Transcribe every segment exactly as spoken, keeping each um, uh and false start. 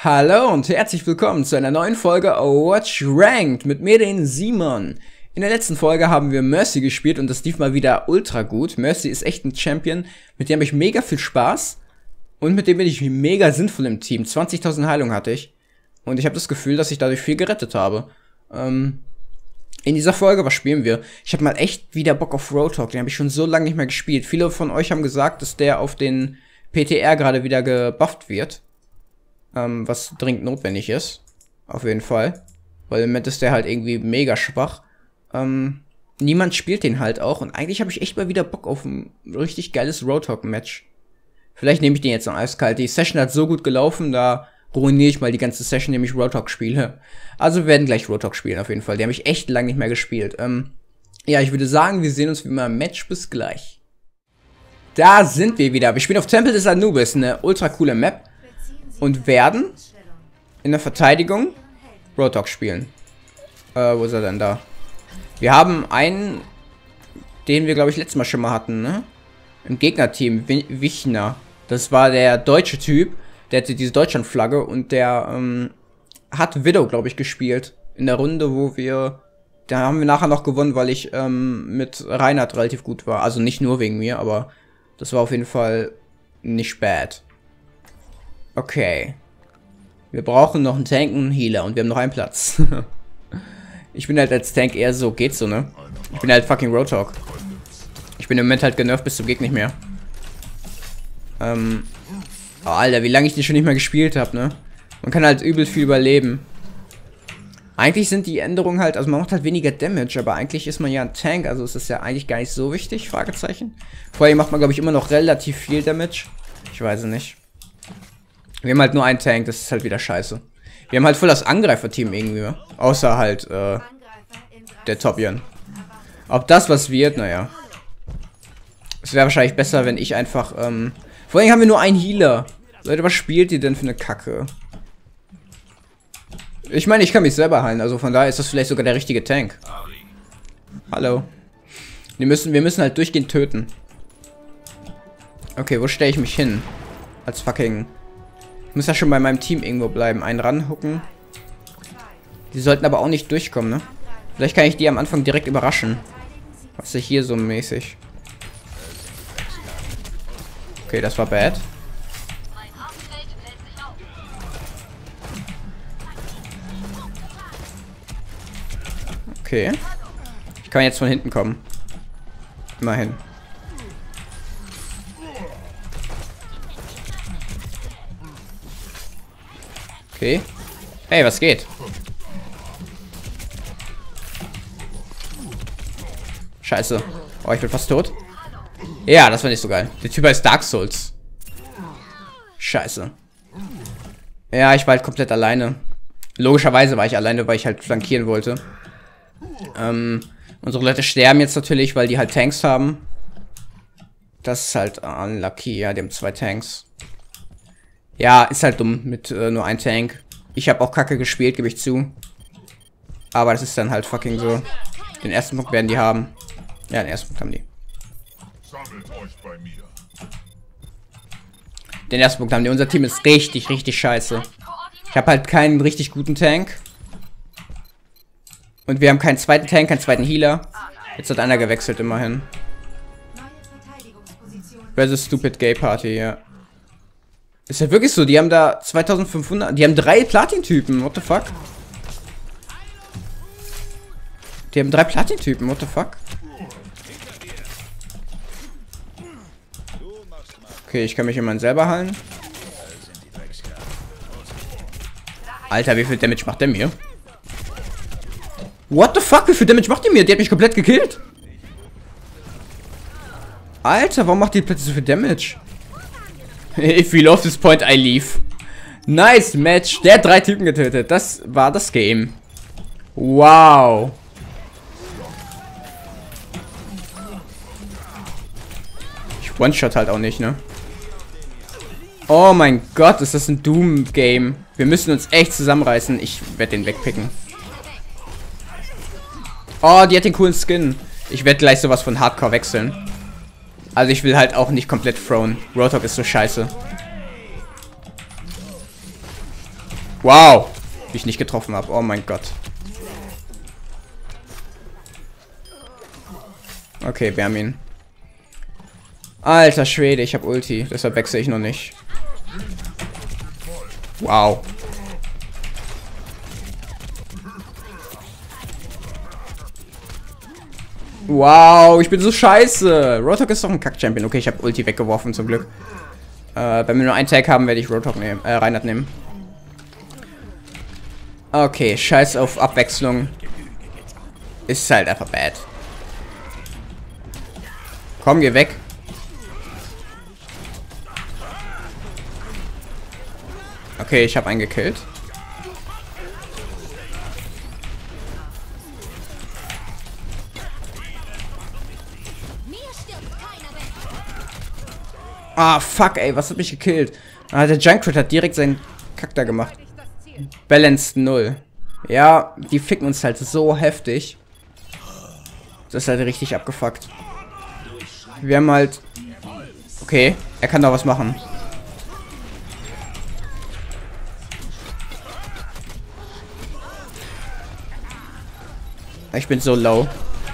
Hallo und herzlich willkommen zu einer neuen Folge Overwatch Ranked mit mir, den Simon. In der letzten Folge haben wir Mercy gespielt und das lief mal wieder ultra gut. Mercy ist echt ein Champion, mit dem habe ich mega viel Spaß und mit dem bin ich mega sinnvoll im Team. zwanzigtausend Heilung hatte ich und ich habe das Gefühl, dass ich dadurch viel gerettet habe. Ähm, in dieser Folge, was spielen wir? Ich habe mal echt wieder Bock auf Roadhog, den habe ich schon so lange nicht mehr gespielt. Viele von euch haben gesagt, dass der auf den P T R gerade wieder gebufft wird. Ähm, was dringend notwendig ist. Auf jeden Fall. Weil im Moment ist der halt irgendwie mega schwach. Ähm, niemand spielt den halt auch. Und eigentlich habe ich echt mal wieder Bock auf ein richtig geiles Roadhog-Match. Vielleicht nehme ich den jetzt noch eiskalt. Die Session hat so gut gelaufen, da ruiniere ich mal die ganze Session, indem ich Roadhog spiele. Also wir werden gleich Roadhog spielen auf jeden Fall. Die habe ich echt lange nicht mehr gespielt. Ähm, ja, ich würde sagen, wir sehen uns wie immer im Match. Bis gleich. Da sind wir wieder. Wir spielen auf Tempel des Anubis. Eine ultra coole Map. Und werden in der Verteidigung Roadhog spielen. Äh, wo ist er denn da? Wir haben einen, den wir, glaube ich, letztes Mal schon mal hatten, ne? Im Gegnerteam, Wichner. Das war der deutsche Typ. Der hatte diese Deutschlandflagge und der ähm, hat Widow, glaube ich, gespielt. In der Runde, wo wir... Da haben wir nachher noch gewonnen, weil ich ähm, mit Reinhard relativ gut war. Also nicht nur wegen mir, aber das war auf jeden Fall nicht bad. Okay. Wir brauchen noch einen Tank und einen Healer und wir haben noch einen Platz. Ich bin halt als Tank eher so, geht so, ne? Ich bin halt fucking Roadhog. Ich bin im Moment halt genervt bis zum Gegner nicht mehr. Ähm. Oh, Alter, wie lange ich den schon nicht mehr gespielt habe, ne? Man kann halt übel viel überleben. Eigentlich sind die Änderungen halt, also man macht halt weniger Damage, aber eigentlich ist man ja ein Tank, also ist das ja eigentlich gar nicht so wichtig, Fragezeichen. Vorher macht man, glaube ich, immer noch relativ viel Damage. Ich weiß es nicht. Wir haben halt nur einen Tank, das ist halt wieder scheiße. Wir haben halt voll das Angreifer-Team irgendwie. Außer halt, äh, der Topion. Ob das was wird, naja. Es wäre wahrscheinlich besser, wenn ich einfach, ähm... Vor allem haben wir nur einen Healer. Leute, was spielt ihr denn für eine Kacke? Ich meine, ich kann mich selber heilen, also von daher ist das vielleicht sogar der richtige Tank. Hallo. Wir müssen, wir müssen halt durchgehend töten. Okay, wo stelle ich mich hin? Als fucking... Ich muss ja schon bei meinem Team irgendwo bleiben. Einen ranhucken. Die sollten aber auch nicht durchkommen, ne? Vielleicht kann ich die am Anfang direkt überraschen. Was ist hier so mäßig? Okay, das war bad. Okay. Ich kann jetzt von hinten kommen. Immerhin. Okay. Hey, was geht? Scheiße. Oh, ich bin fast tot. Ja, das war nicht so geil. Der Typ heißt Dark Souls. Scheiße. Ja, ich war halt komplett alleine. Logischerweise war ich alleine, weil ich halt flankieren wollte. Ähm, unsere Leute sterben jetzt natürlich, weil die halt Tanks haben. Das ist halt unlucky. Ja, die haben zwei Tanks. Ja, ist halt dumm mit äh, nur ein Tank. Ich habe auch kacke gespielt, gebe ich zu. Aber das ist dann halt fucking so. Den ersten Punkt werden die haben. Ja, den ersten Punkt haben die. Den ersten Punkt haben die. Unser Team ist richtig, richtig scheiße. Ich habe halt keinen richtig guten Tank. Und wir haben keinen zweiten Tank, keinen zweiten Healer. Jetzt hat einer gewechselt, immerhin. Versus Stupid Gay Party, ja. Ist ja wirklich so, die haben da zweitausendfünfhundert, die haben drei Platin-Typen, what the fuck? Die haben drei Platin-Typen, what the fuck? Okay, ich kann mich immerhin selber heilen. Alter, wie viel Damage macht der mir? What the fuck, wie viel Damage macht die mir? Die hat mich komplett gekillt. Alter, warum macht die plötzlich so viel Damage? If we love this point, I leave. Nice Match. Der hat drei Typen getötet. Das war das Game. Wow. Ich One-Shot halt auch nicht, ne? Oh mein Gott, ist das ein Doom-Game. Wir müssen uns echt zusammenreißen. Ich werde den wegpicken. Oh, die hat den coolen Skin. Ich werde gleich sowas von Hardcore wechseln. Also ich will halt auch nicht komplett thrown. Roadhog ist so scheiße. Wow. Wie ich nicht getroffen habe. Oh mein Gott. Okay, wir haben ihn. Alter Schwede, ich habe Ulti. Deshalb wechsle ich noch nicht. Wow. Wow, ich bin so scheiße. Roadhog ist doch ein Kack-Champion. Okay, ich habe Ulti weggeworfen, zum Glück. Äh, wenn wir nur einen Tag haben, werde ich Roadhog nehmen, äh, Reinhardt nehmen. Okay, scheiß auf Abwechslung. Ist halt einfach bad. Komm, geh weg. Okay, ich habe einen gekillt. Ah, fuck, ey, was hat mich gekillt? Ah, der Junkrat hat direkt seinen Kack da gemacht. Balanced null. Ja, die ficken uns halt so heftig. Das ist halt richtig abgefuckt. Wir haben halt... Okay, er kann da was machen. Ich bin so low.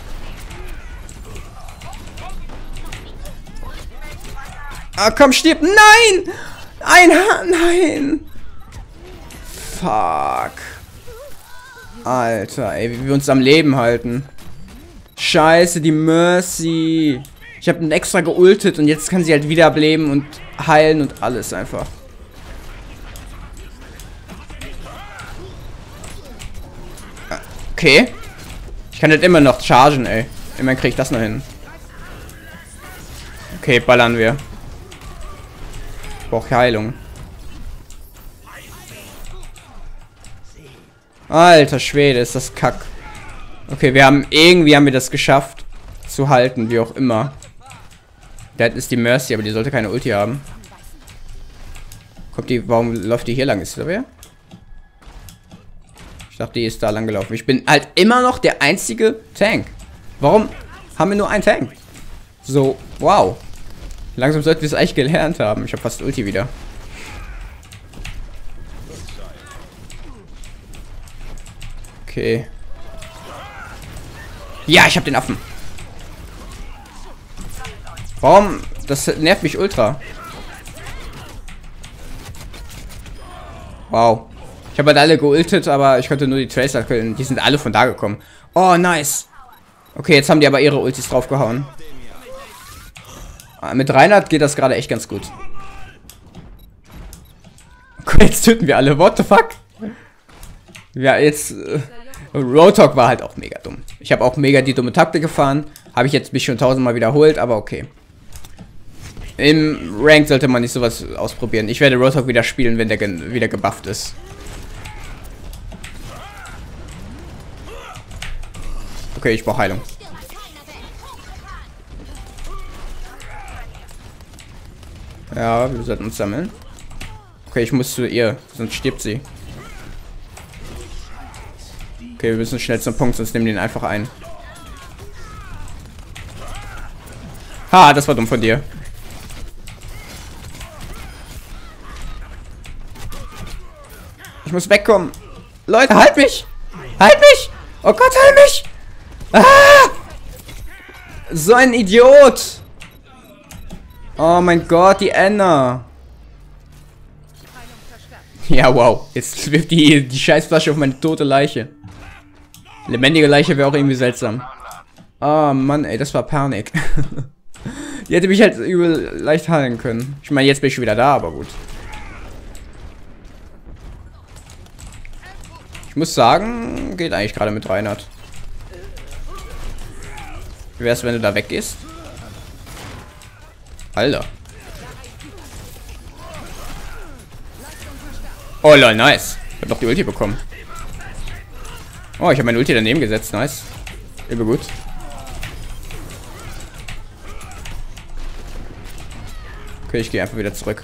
Ah, komm, stirb. Nein! Ein Ha... Nein! Fuck. Alter, ey, wie wir uns am Leben halten. Scheiße, die Mercy. Ich habe einen extra geultet und jetzt kann sie halt wieder ableben und heilen und alles einfach. Okay. Ich kann halt immer noch chargen, ey. Immerhin krieg ich das noch hin. Okay, ballern wir. Ich brauche Heilung. Alter Schwede, ist das kack. Okay, wir haben irgendwie haben wir das geschafft zu halten, wie auch immer. Da ist die Mercy, aber die sollte keine Ulti haben. Kommt die, warum läuft die hier lang? Ist da wer? Ich dachte, die ist da lang gelaufen. Ich bin halt immer noch der einzige Tank. Warum haben wir nur einen Tank? So, wow. Langsam sollten wir es eigentlich gelernt haben. Ich habe fast Ulti wieder. Okay. Ja, ich habe den Affen. Warum? Das nervt mich ultra. Wow. Ich habe halt alle geultet, aber ich konnte nur die Tracer killen. Die sind alle von da gekommen. Oh, nice. Okay, jetzt haben die aber ihre Ultis draufgehauen. Mit Reinhardt geht das gerade echt ganz gut. Okay, jetzt töten wir alle. What the fuck? Ja, jetzt... Äh, Roadhog war halt auch mega dumm. Ich habe auch mega die dumme Taktik gefahren. Habe ich jetzt mich schon tausendmal wiederholt, aber okay. Im Rank sollte man nicht sowas ausprobieren. Ich werde Roadhog wieder spielen, wenn der ge wieder gebufft ist. Okay, ich brauche Heilung. Ja, wir sollten uns sammeln. Okay, ich muss zu ihr, sonst stirbt sie. Okay, wir müssen schnell zum Punkt, sonst nehmen wir den einfach ein. Ha, das war dumm von dir. Ich muss wegkommen. Leute, halt mich! Halt mich! Oh Gott, halt mich! Ah! So ein Idiot! Oh mein Gott, die Anna. Ja, wow. Jetzt wirft die, die Scheißflasche auf meine tote Leiche. Lebendige Leiche wäre auch irgendwie seltsam. Oh Mann, ey, das war Panik. Die hätte mich halt übel leicht heilen können. Ich meine, jetzt bin ich schon wieder da, aber gut. Ich muss sagen, geht eigentlich gerade mit Reinhardt. Wie wär's, wenn du da weggehst? Alter. Oh lol, nice. Ich hab doch die Ulti bekommen. Oh, ich habe meine Ulti daneben gesetzt, nice. Übel gut. Okay, ich gehe einfach wieder zurück.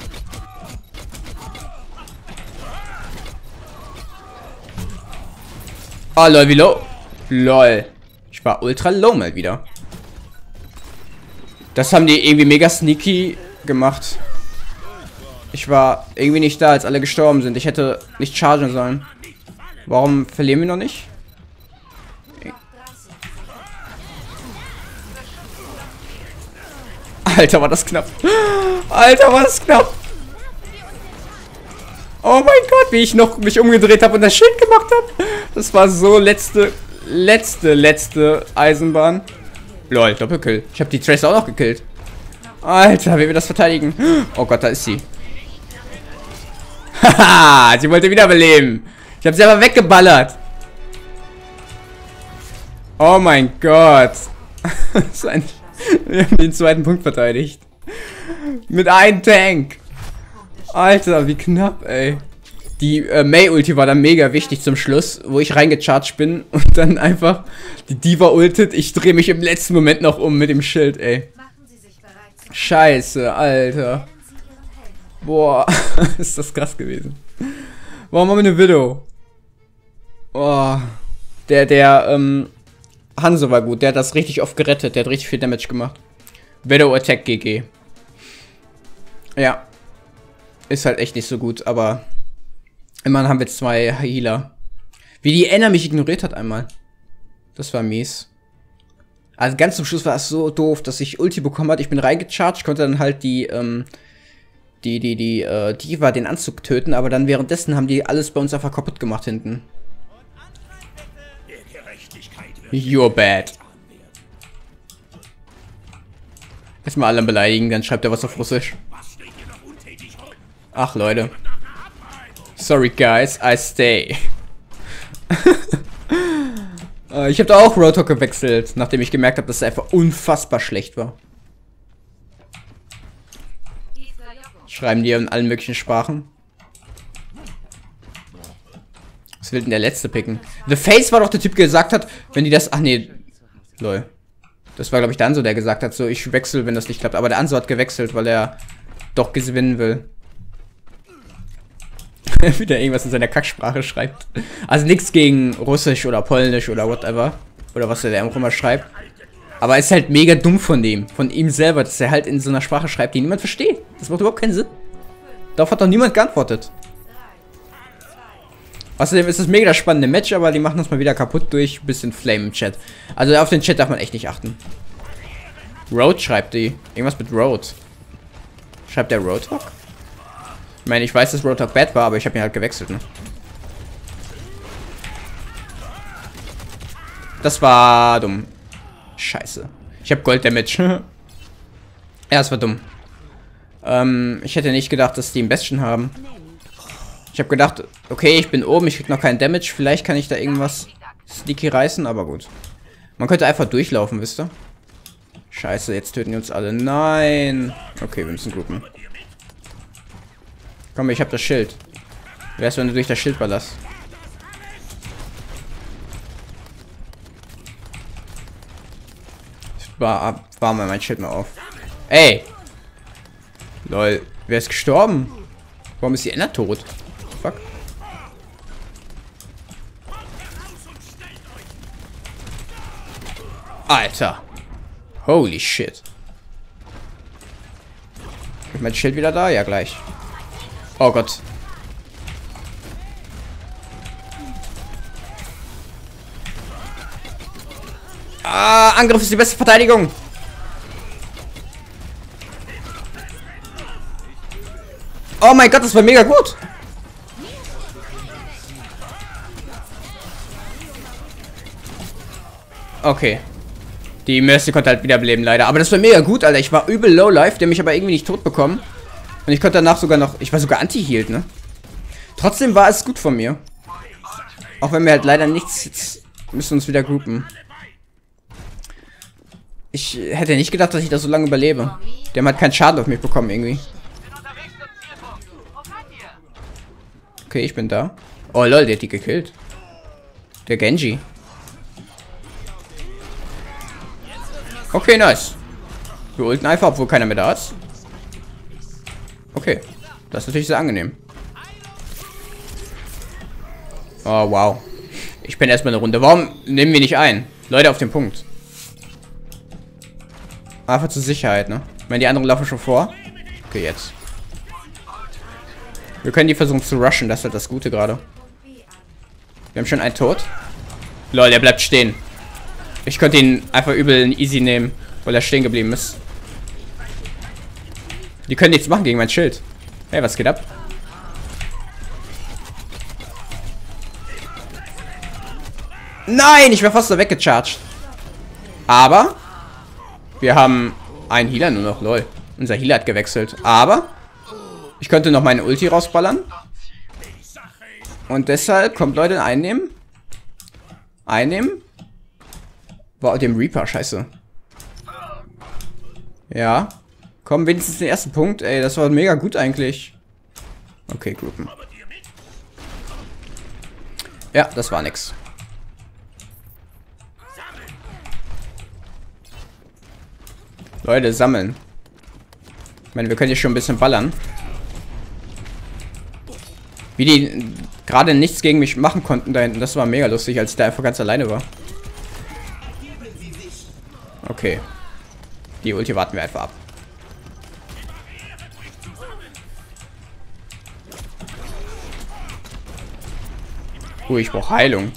Oh lol, wie low. Lol. Ich war ultra low mal wieder. Das haben die irgendwie mega sneaky gemacht. Ich war irgendwie nicht da, als alle gestorben sind. Ich hätte nicht chargen sollen. Warum verlieren wir noch nicht? Alter, war das knapp. Alter, war das knapp. Oh mein Gott, wie ich noch mich umgedreht habe und das Schild gemacht habe. Das war so letzte, letzte, letzte Eisenbahn. Lol, Doppelkill. Ich habe die Tracer auch noch gekillt. Alter, wie wir das verteidigen. Oh Gott, da ist sie. Haha, sie wollte wiederbeleben. Ich habe sie aber weggeballert. Oh mein Gott. So ein, wir haben den zweiten Punkt verteidigt. Mit einem Tank. Alter, wie knapp, ey. Die äh, Mei-Ulti war dann mega wichtig zum Schluss, wo ich reingecharged bin und dann einfach die Diva ultet. Ich drehe mich im letzten Moment noch um mit dem Schild, ey. Scheiße, Alter. Boah, ist das krass gewesen. Warum haben wir eine Widow? Boah. Der, der, ähm, Hanzo war gut. Der hat das richtig oft gerettet. Der hat richtig viel Damage gemacht. Widow Attack G G. Ja. Ist halt echt nicht so gut, aber immerhin haben wir jetzt zwei Healer. Wie die Anna mich ignoriert hat einmal. Das war mies. Also ganz zum Schluss war es so doof, dass ich Ulti bekommen hat. Ich bin reingecharged, konnte dann halt die, ähm, die, die, die, äh, Diva den Anzug töten, aber dann währenddessen haben die alles bei uns einfach kaputt gemacht hinten. You're bad. Erstmal alle beleidigen, dann schreibt er was auf Russisch. Ach, Leute. Sorry, guys, I stay. äh, ich habe da auch Roadhog gewechselt, nachdem ich gemerkt habe, dass es einfach unfassbar schlecht war. Schreiben die in allen möglichen Sprachen. Was will denn der letzte picken? The Face war doch der Typ, der gesagt hat, wenn die das... Ach nee. Lol. Das war, glaube ich, der Anso, der gesagt hat, so, ich wechsle, wenn das nicht klappt. Aber der Anso hat gewechselt, weil er doch gewinnen will. Wieder irgendwas in seiner Kacksprache schreibt. Also nichts gegen Russisch oder Polnisch oder whatever. Oder was er auch immer schreibt. Aber es ist halt mega dumm von dem. Von ihm selber, dass er halt in so einer Sprache schreibt, die niemand versteht. Das macht überhaupt keinen Sinn. Darauf hat doch niemand geantwortet. Außerdem ist es mega das spannende Match, aber die machen uns mal wieder kaputt durch ein bisschen Flame im Chat. Also auf den Chat darf man echt nicht achten. Road schreibt die. Irgendwas mit Road. Schreibt der Roadhog? Ich meine, ich weiß, dass Roadhog bad war, aber ich habe ihn halt gewechselt, ne? Das war dumm. Scheiße. Ich habe Gold-Damage. Ja, das war dumm. Ähm, ich hätte nicht gedacht, dass die einen Bastion haben. Ich habe gedacht, okay, ich bin oben, ich krieg noch keinen Damage. Vielleicht kann ich da irgendwas sneaky reißen, aber gut. Man könnte einfach durchlaufen, wisst ihr? Scheiße, jetzt töten die uns alle. Nein. Okay, wir müssen groupen. Komm, ich habe das Schild. Wie wär's, wenn du durch das Schild ballerst? Ich war, war mal mein Schild mal auf. Ey! Lol, wer ist gestorben? Warum ist die Anna tot? Fuck. Alter. Holy shit. Ist mein Schild wieder da? Ja, gleich. Oh Gott. Ah, Angriff ist die beste Verteidigung. Oh mein Gott, das war mega gut. Okay. Die Mercy konnte halt wiederbeleben, leider. Aber das war mega gut, Alter. Ich war übel low life, der mich aber irgendwie nicht tot bekommen. Und ich konnte danach sogar noch... Ich war sogar anti-healed, ne? Trotzdem war es gut von mir. Auch wenn wir halt leider nichts... Jetzt müssen uns wieder groupen. Ich hätte nicht gedacht, dass ich das so lange überlebe. Die haben halt keinen Schaden auf mich bekommen, irgendwie. Okay, ich bin da. Oh lol, der hat die gekillt. Der Genji. Okay, nice. Wir ulten einfach, obwohl keiner mehr da ist. Okay. Das ist natürlich sehr angenehm. Oh, wow. Ich bin erstmal eine Runde. Warum nehmen wir nicht ein? Leute auf den Punkt. Einfach zur Sicherheit, ne? Ich meine, die anderen laufen schon vor. Okay, jetzt. Wir können die versuchen zu rushen, das ist halt das Gute gerade. Wir haben schon einen tot. Lol, der bleibt stehen. Ich könnte ihn einfach übel easy nehmen, weil er stehen geblieben ist. Die können nichts machen gegen mein Schild. Hey, was geht ab? Nein, ich wäre fast so weggecharged. Aber wir haben einen Healer nur noch, lol. Unser Healer hat gewechselt. Aber ich könnte noch meine Ulti rausballern. Und deshalb, kommt Leute, einnehmen. Einnehmen. Wow, dem Reaper, scheiße. Ja. Komm, wenigstens den ersten Punkt. Ey, das war mega gut eigentlich. Okay, Gruppen. Ja, das war nix. Leute, sammeln. Ich meine, wir können hier schon ein bisschen ballern. Wie die gerade nichts gegen mich machen konnten da hinten. Das war mega lustig, als ich da einfach ganz alleine war. Okay. Die Ulti warten wir einfach ab. Oh, ich brauche Heilung.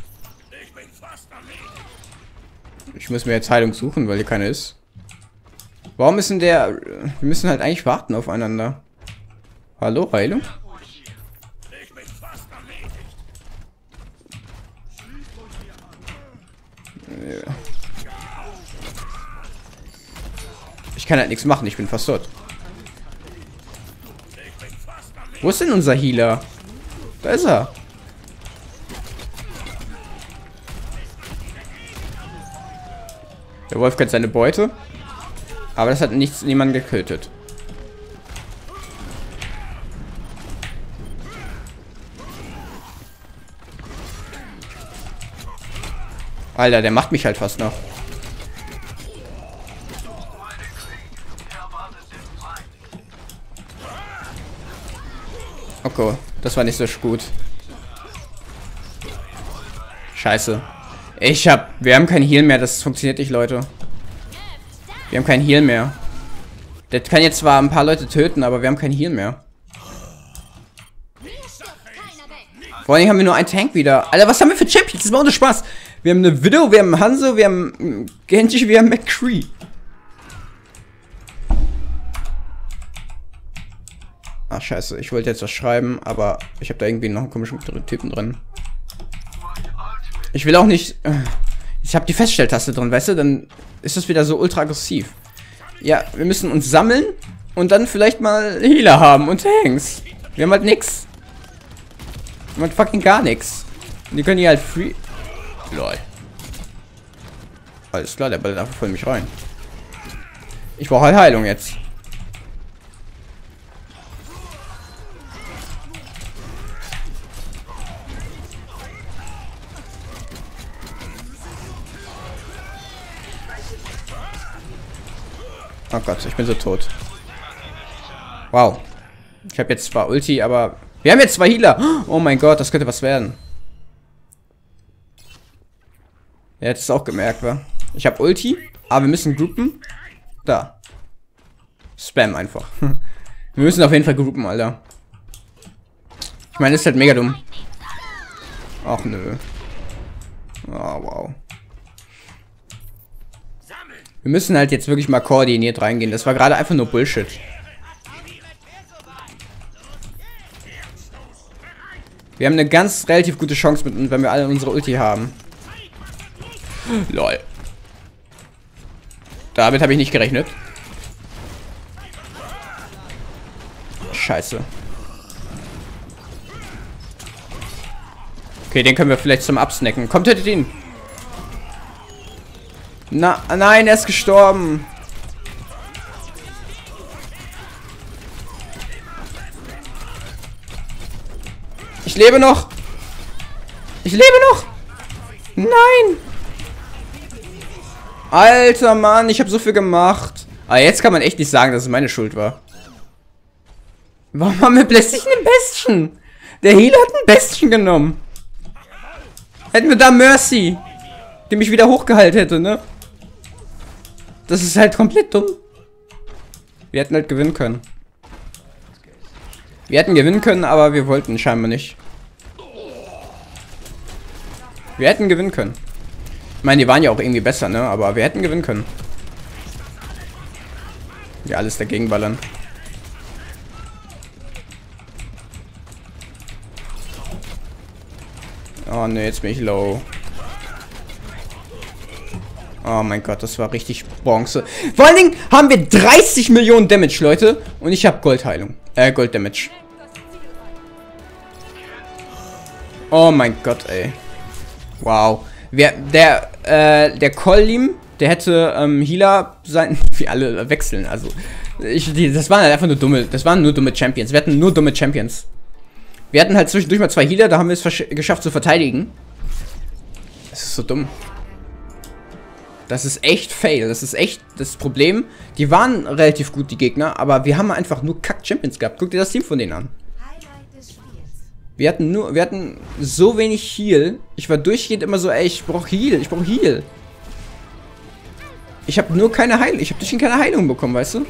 Ich muss mir jetzt Heilung suchen, weil hier keine ist. Warum ist denn der... Wir müssen halt eigentlich warten aufeinander. Hallo, Heilung? Ich kann halt nichts machen, ich bin fast tot. Wo ist denn unser Healer? Da ist er. Der Wolf kennt seine Beute. Aber das hat nichts, niemanden getötet. Alter, der macht mich halt fast noch. Okay, das war nicht so gut. Scheiße. Ich hab... Wir haben kein Heal mehr, das funktioniert nicht, Leute. Wir haben kein Heal mehr. Der kann jetzt zwar ein paar Leute töten, aber wir haben kein Heal mehr. Vor allem haben wir nur einen Tank wieder. Alter, was haben wir für Champions? Das macht ohne Spaß. Wir haben eine Widow, wir haben Hanzo, wir haben Genji, wir haben McCree. Ach, scheiße. Ich wollte jetzt was schreiben, aber ich habe da irgendwie noch einen komischen Typen drin. Ich will auch nicht... Ich habe die Feststelltaste drin, weißt du? Dann ist das wieder so ultra aggressiv. Ja, wir müssen uns sammeln und dann vielleicht mal Healer haben und Tanks. Wir haben halt nix. Wir haben halt fucking gar nichts. Die können hier halt free... Lol. Alles klar, der ballert einfach voll mich rein. Ich brauche halt Heilung jetzt. Oh Gott, ich bin so tot. Wow. Ich habe jetzt zwar Ulti, aber... Wir haben jetzt zwei Healer. Oh mein Gott, das könnte was werden. Er hat es auch gemerkt, wa? Ich habe Ulti, aber wir müssen groupen. Da. Spam einfach. Wir müssen auf jeden Fall groupen, Alter. Ich meine, das ist halt mega dumm. Ach nö. Oh, wow. Wir müssen halt jetzt wirklich mal koordiniert reingehen. Das war gerade einfach nur Bullshit. Wir haben eine ganz relativ gute Chance, mit, wenn wir alle unsere Ulti haben. Lol. Damit habe ich nicht gerechnet. Scheiße. Okay, den können wir vielleicht zum Absnacken. Kommt, tötet ihn. Na, nein, er ist gestorben. Ich lebe noch. Ich lebe noch. Nein. Alter Mann, ich habe so viel gemacht. Aber jetzt kann man echt nicht sagen, dass es meine Schuld war. Warum haben wir plötzlich einen Bestien? Der Healer hat einen Bestien genommen. Hätten wir da Mercy, die mich wieder hochgeheilt hätte, ne? Das ist halt komplett dumm. Wir hätten halt gewinnen können. Wir hätten gewinnen können, aber wir wollten scheinbar nicht. Wir hätten gewinnen können. Ich meine, die waren ja auch irgendwie besser, ne? Aber wir hätten gewinnen können. Ja, alles dagegen ballern. Oh ne, jetzt bin ich low. Oh mein Gott, das war richtig Bronze. Vor allen Dingen haben wir dreißig Millionen Damage, Leute. Und ich habe Goldheilung. Äh, Gold-Damage. Oh mein Gott, ey. Wow. Wer, der, äh, der Collim, der hätte, ähm, Healer sein... Wir alle wechseln, also... Ich, die, das waren halt einfach nur dumme... Das waren nur dumme Champions. Wir hatten nur dumme Champions. Wir hatten halt zwischendurch mal zwei Healer, da haben wir es geschafft zu verteidigen. Das ist so dumm. Das ist echt fail. Das ist echt das Problem. Die waren relativ gut, die Gegner, aber wir haben einfach nur Kack-Champions gehabt. Guck dir das Team von denen an. Wir hatten nur, wir hatten so wenig Heal. Ich war durchgehend immer so, ey, ich brauch Heal, ich brauch Heal. Ich habe nur keine Heilung, ich habe durchgehend keine Heilung bekommen, weißt du?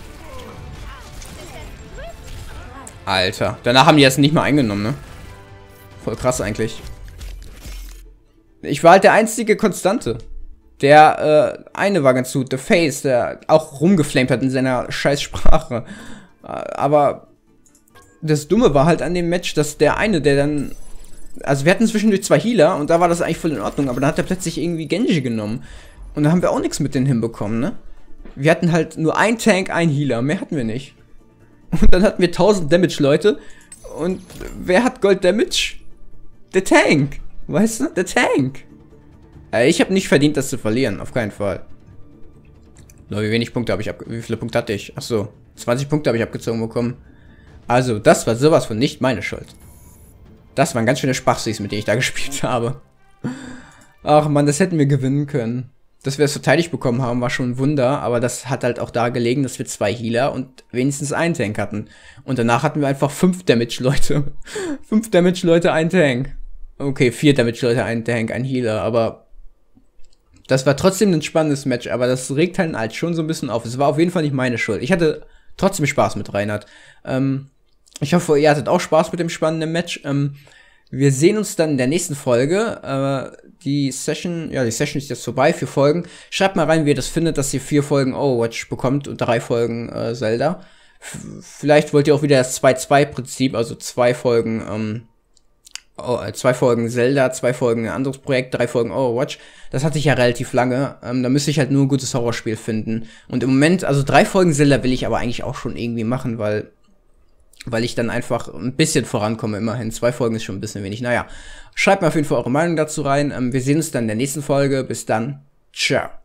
Alter, danach haben die das nicht mal eingenommen, ne? Voll krass eigentlich. Ich war halt der einzige Konstante. Der, äh, eine war ganz gut, The Face, der auch rumgeflamed hat in seiner scheiß Sprache. Aber das Dumme war halt an dem Match, dass der eine, der dann... Also wir hatten zwischendurch zwei Healer und da war das eigentlich voll in Ordnung, aber dann hat er plötzlich irgendwie Genji genommen. Und da haben wir auch nichts mit denen hinbekommen, ne? Wir hatten halt nur ein Tank, ein Healer, mehr hatten wir nicht. Und dann hatten wir tausend Damage, Leute. Und wer hat Gold Damage? Der Tank. Weißt du? Der Tank. Ich habe nicht verdient, das zu verlieren. Auf keinen Fall. Nur wie wenig Punkte habe ich ab... Wie viele Punkte hatte ich? Achso. zwanzig Punkte habe ich abgezogen bekommen. Also, das war sowas von nicht meine Schuld. Das waren ganz schöne Spachsis, mit denen ich da gespielt habe. Ach man, das hätten wir gewinnen können. Dass wir es verteidigt bekommen haben, war schon ein Wunder. Aber das hat halt auch da gelegen, dass wir zwei Healer und wenigstens einen Tank hatten. Und danach hatten wir einfach fünf Damage, Leute. fünf Damage, Leute, ein Tank. Okay, vier Damage, Leute, ein Tank, ein Healer. Aber das war trotzdem ein spannendes Match. Aber das regt halt, halt schon so ein bisschen auf. Es war auf jeden Fall nicht meine Schuld. Ich hatte trotzdem Spaß mit Reinhard. Ähm, ich hoffe, ihr hattet auch Spaß mit dem spannenden Match. Ähm, wir sehen uns dann in der nächsten Folge. Äh, die Session, ja, die Session ist jetzt vorbei, vier Folgen. Schreibt mal rein, wie ihr das findet, dass ihr vier Folgen Overwatch bekommt und drei Folgen äh, Zelda. F vielleicht wollt ihr auch wieder das zwei zwei Prinzip, also zwei Folgen, ähm, oh, zwei Folgen Zelda, zwei Folgen ein anderes Projekt, drei Folgen Overwatch. Das hatte ich ja relativ lange. Ähm, da müsste ich halt nur ein gutes Horrorspiel finden. Und im Moment, also drei Folgen Zelda will ich aber eigentlich auch schon irgendwie machen, weil weil ich dann einfach ein bisschen vorankomme, immerhin. Zwei Folgen ist schon ein bisschen wenig. Naja, schreibt mir auf jeden Fall eure Meinung dazu rein. Ähm, wir sehen uns dann in der nächsten Folge. Bis dann. Ciao.